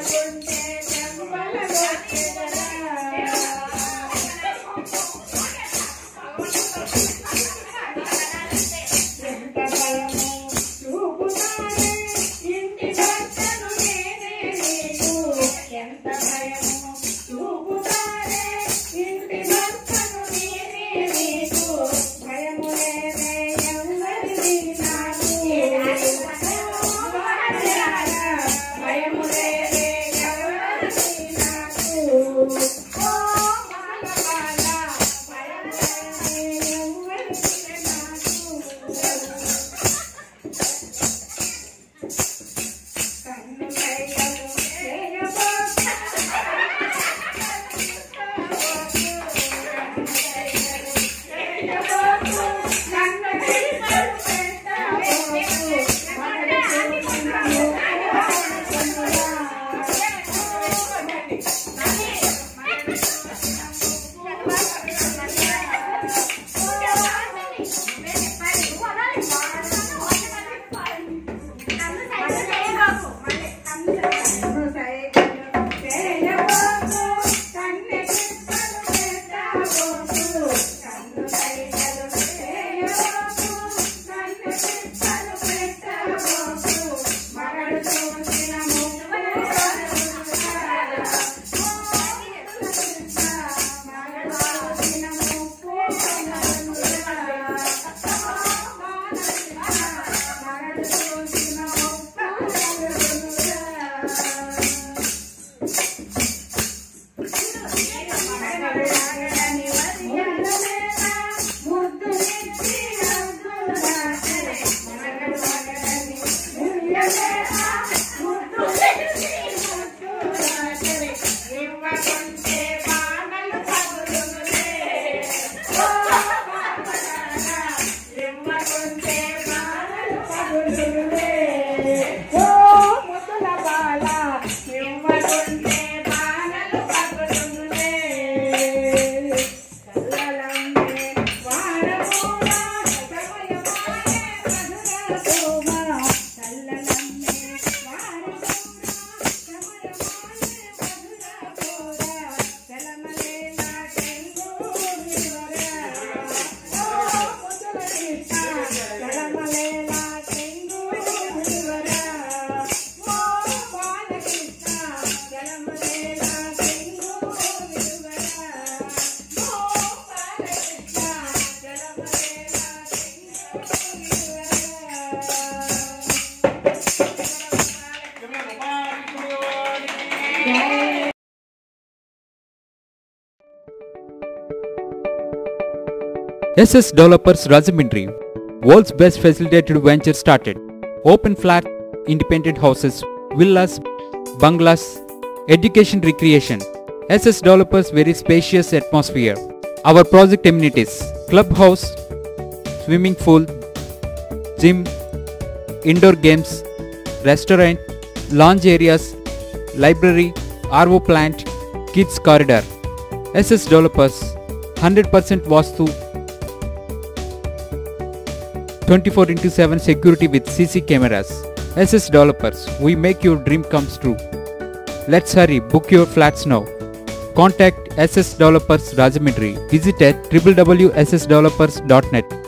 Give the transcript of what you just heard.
SS Developers Rajahmundry, world's best facilitated venture started. Open flat, independent houses, villas, bungalows, education recreation. SS Developers very spacious atmosphere. Our project amenities: clubhouse, swimming pool, gym, indoor games, restaurant, lounge areas, library, RO plant, kids corridor. SS Developers 100% Vastu, 24/7 security with CC cameras. SS Developers, we make your dream comes true. Let's hurry, book your flats now. Contact SS Developers Rajahmundry. Visit at www.ssdevelopers.net.